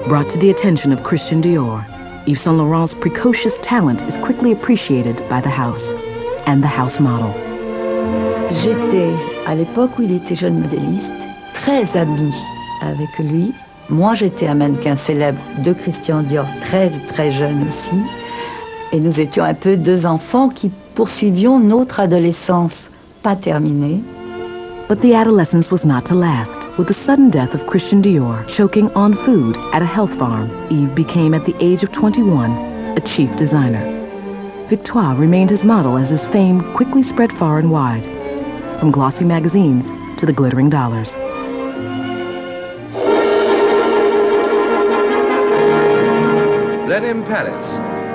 Brought to the attention of Christian Dior, Yves Saint Laurent's precocious talent is quickly appreciated by the house and the house model. J'étais, à l'époque où il était jeune modéliste, très amie avec lui. Moi, j'étais un mannequin célèbre de Christian Dior, très, très jeune aussi. Et nous étions un peu deux enfants qui poursuivions notre adolescence pas terminée. But the adolescence was not to last. With the sudden death of Christian Dior, choking on food at a health farm, Yves became, at the age of 21, a chief designer. Victoire remained his model as his fame quickly spread far and wide, from glossy magazines to the glittering dollars. Then in Paris.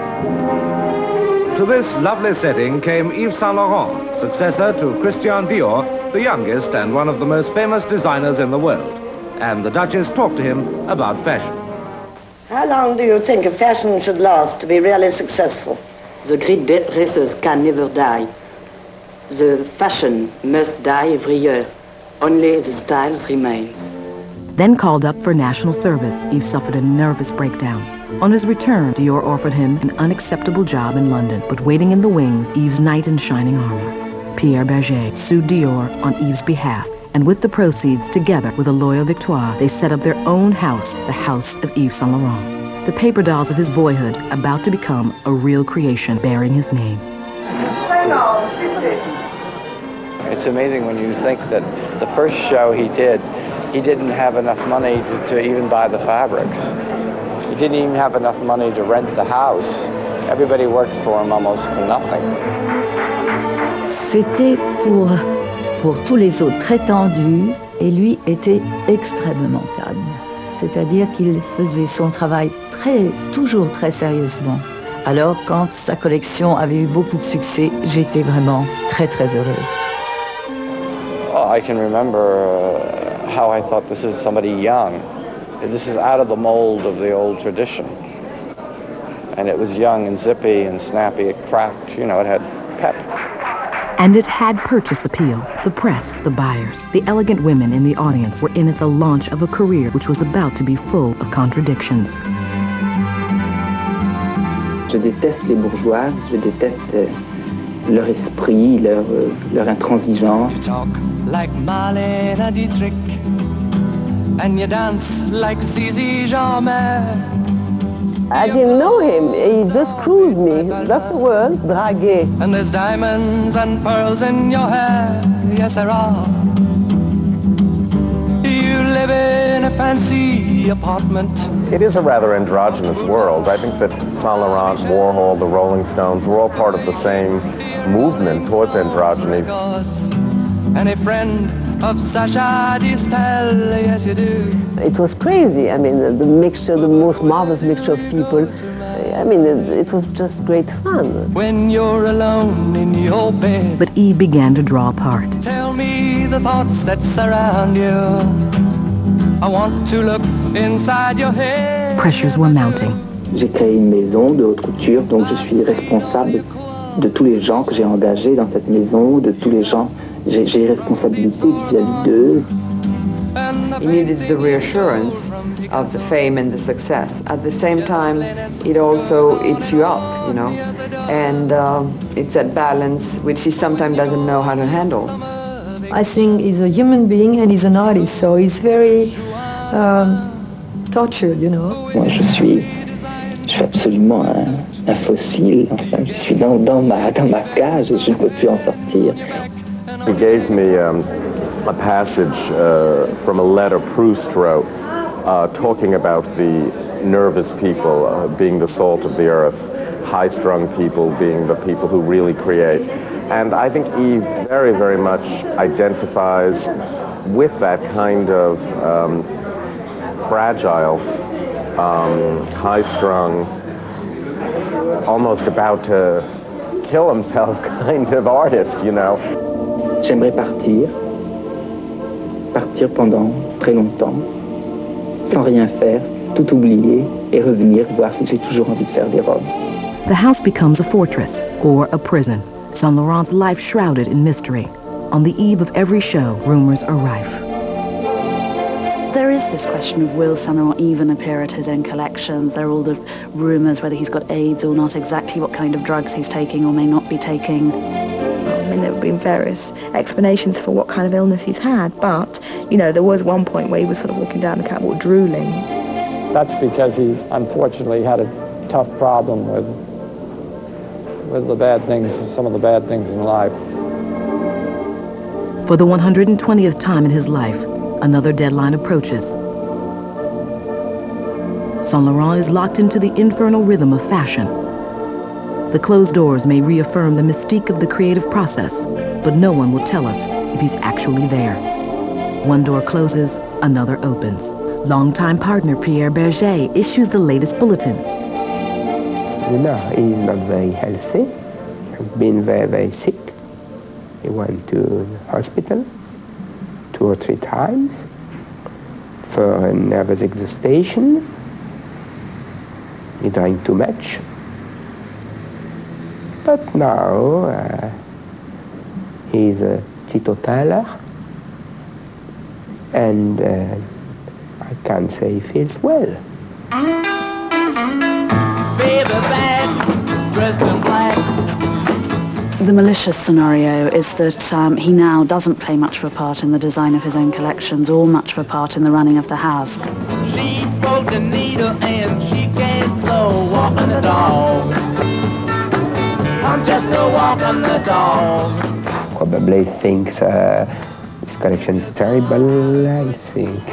To this lovely setting came Yves Saint Laurent, successor to Christian Dior, the youngest and one of the most famous designers in the world. And the Duchess talked to him about fashion. How long do you think a fashion should last to be really successful? The great dresses can never die. The fashion must die every year. Only the styles remains. Then called up for national service, Yves suffered a nervous breakdown. On his return, Dior offered him an unacceptable job in London, but waiting in the wings, Yves' knight in shining armor, Pierre Berger, sued Dior on Yves' behalf, and with the proceeds, together with a loyal Victoire, they set up their own house, the House of Yves Saint Laurent. The paper dolls of his boyhood about to become a real creation bearing his name. It's amazing when you think that the first show he didn't have enough money to even buy the fabrics. He didn't even have enough money to rent the house. Everybody worked for him almost for nothing. C'était pour tous les autres très tendu et lui était extrêmement calme. C'est-à-dire qu'il faisait son travail toujours très sérieusement. Alors quand sa collection avait eu beaucoup de succès, j'étais vraiment très très heureuse. Oh, I can remember how I thought this is somebody young. This is out of the mold of the old tradition. And it was young and zippy and snappy. It cracked, you know, it had pep. And it had purchase appeal. The press, the buyers, the elegant women in the audience were in at the launch of a career which was about to be full of contradictions. Je déteste les bourgeoises, je déteste leur esprit, leur intransigeance. You talk like Marlene Dietrich, and you dance like Zizi Jeanmaire. I didn't know him. He just cruised me. That's the word, draguer. And there's diamonds and pearls in your hair. Yes, there are. You live in a fancy apartment. It is a rather androgynous world. I think that Saint Laurent, Warhol, the Rolling Stones were all part of the same movement towards androgyny. And a friend of Sacha Distel, yes you do. It was crazy. I mean, the mixture, the most marvelous mixture of people. I mean, it was just great fun. When you're alone in your bed. But Yves began to draw apart. Tell me the thoughts that surround you. I want to look inside your head. Pressures were mounting. J'ai créé une maison de haute couture, donc je suis responsable de tous les gens que j'ai engagés dans cette maison, de tous les gens. J'ai responsabilité vis-à-vis d'eux. He needed the reassurance of the fame and the success. At the same time, it also eats you up, you know, and it's that balance which he sometimes doesn't know how to handle. I think he's a human being and he's an artist, so he's very tortured, you know. Moi, je suis absolument un fossile. Enfin, je suis dans ma cage et je ne peux plus en sortir. He gave me a passage from a letter Proust wrote, talking about the nervous people being the salt of the earth, high-strung people being the people who really create. And I think Yves very, very much identifies with that kind of fragile, high-strung, almost about to kill himself kind of artist, you know. J'aimerais partir pendant très longtemps, sans rien faire, tout oublier et revenir voir si j'ai toujours envie de faire des robes. The house becomes a fortress or a prison. Saint Laurent's life shrouded in mystery. On the eve of every show, rumors are rife. There is this question of will Saint Laurent even appear at his own collections. There are all the rumours whether he's got AIDS or not, exactly what kind of drugs he's taking or may not be taking. I mean, there have been various explanations for what kind of illness he's had, but, you know, there was one point where he was sort of walking down the catwalk drooling. That's because he's unfortunately had a tough problem with the bad things, some of the bad things in life. For the 120th time in his life, another deadline approaches. Saint Laurent is locked into the infernal rhythm of fashion. The closed doors may reaffirm the mystique of the creative process, but no one will tell us if he's actually there. One door closes, another opens. Longtime partner Pierre Berger issues the latest bulletin. You know, he's not very healthy. He's been very, very sick. He went to the hospital 2 or 3 times for a nervous exhaustion. He drank too much. But now he's a teetotaler, and I can't say he feels well. Baby back, dressed in black. The malicious scenario is that he now doesn't play much of a part in the design of his own collections or much of a part in the running of the house. She broke the needle and she can't go walking the dog. I'm just a walking the dog. Probably thinks his collection is terrible, I think.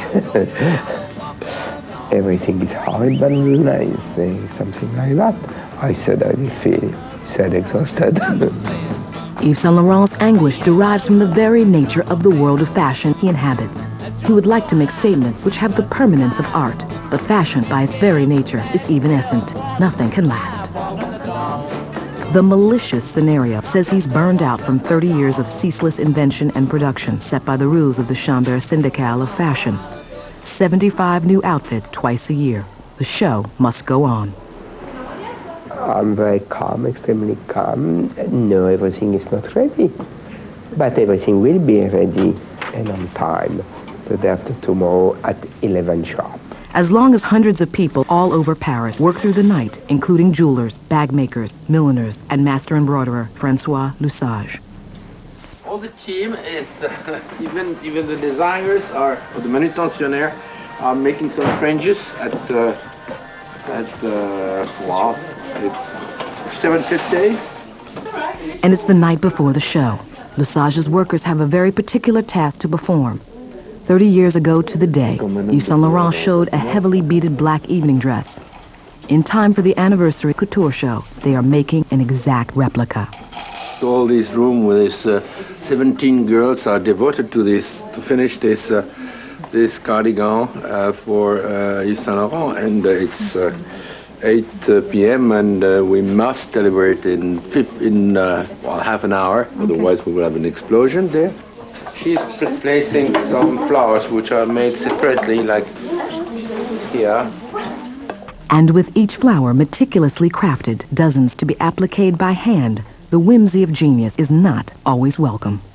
Everything is horrible, I think, something like that. I suddenly feel sad, exhausted. Yves Saint Laurent's anguish derives from the very nature of the world of fashion he inhabits. He would like to make statements which have the permanence of art, but fashion by its very nature is evanescent. Nothing can last. The malicious scenario says he's burned out from 30 years of ceaseless invention and production set by the rules of the Chambre syndicale of fashion. 75 new outfits twice a year. The show must go on. I'm very calm, extremely calm. No, everything is not ready. But everything will be ready and on time. The day after tomorrow at 11 sharp. As long as hundreds of people all over Paris work through the night, including jewelers, bag makers, milliners, and master embroiderer Francois Lusage. All the team is, even the designers or the manutentionnaires are making some fringes wow, it's 7:50. And it's the night before the show. Lusage's workers have a very particular task to perform. 30 years ago to the day, Yves Saint Laurent showed a heavily beaded black evening dress. In time for the anniversary couture show, they are making an exact replica. So all this room with these 17 girls are devoted to this, to finish this this cardigan for Yves Saint Laurent, and it's 8 p.m. and we must deliver it in half an hour, otherwise we will have an explosion there. She's placing some flowers which are made separately, like here. And with each flower meticulously crafted, dozens to be appliqued by hand, the whimsy of genius is not always welcome.